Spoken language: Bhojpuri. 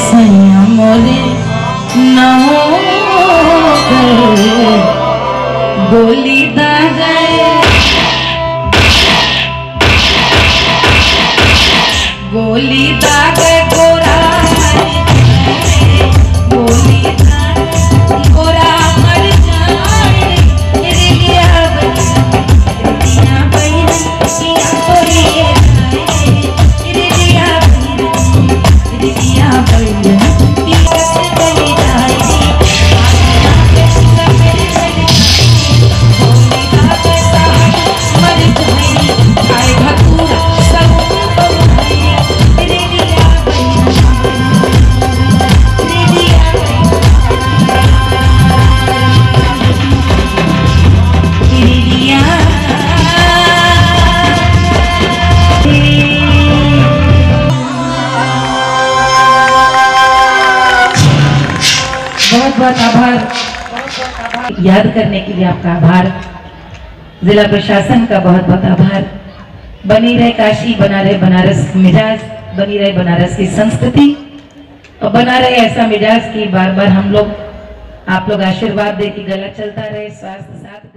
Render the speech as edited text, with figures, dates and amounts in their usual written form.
सैया मोरे न हो गए गोली दागे गोली दागे गोरा गोली दागे गोरा मर जाए रिया बहिया बहिया गोली रिया बहिया बहुत बहुत आभार। याद करने के लिए आपका आभार। जिला प्रशासन का बहुत बहुत आभार। बनी रहे काशी, बना रहे बनारस मिजाज, बनी रहे बनारस की संस्कृति और बना रहे ऐसा मिजाज कि बार बार हम लोग आप लोग आशीर्वाद दे कि गला चलता रहे, स्वास्थ्य साथ